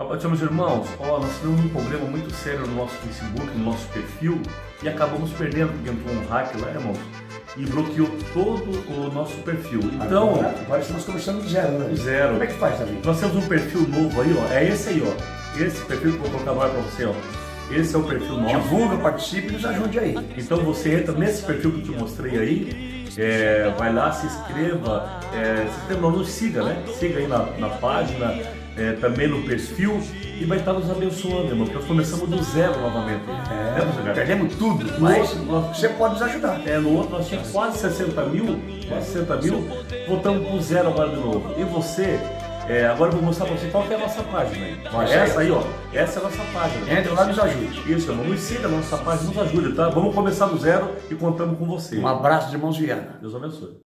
Meus irmãos, nós tivemos um problema muito sério no nosso Facebook, no nosso perfil, e acabamos perdendo, porque entrou um hack lá, irmãos, e bloqueou todo o nosso perfil. Então, agora estamos começando do zero, né? Zero. Como é que faz, Davi? Nós temos um perfil novo aí, ó. É esse aí, ó. Esse perfil que eu vou colocar agora pra você, ó. Esse é o perfil nosso. Divulga, participe e nos ajude aí. Então você entra nesse perfil que eu te mostrei aí, vai lá, se inscreva, não, nos siga, né? Siga aí na página, também no perfil, e vai estar nos abençoando, irmão, porque nós começamos do zero novamente. Perdemos tudo, mas você pode nos ajudar. No outro nós tínhamos quase 60 mil, voltamos pro zero agora de novo. E você, agora eu vou mostrar pra você qual que é a nossa página aí. Essa aí, ó, essa é a nossa página. Entra lá e nos ajude. Isso, irmão, nos siga na nossa página, nos ajude, tá? Vamos começar do zero e contamos com você. Um abraço de irmãos Viana. Deus abençoe.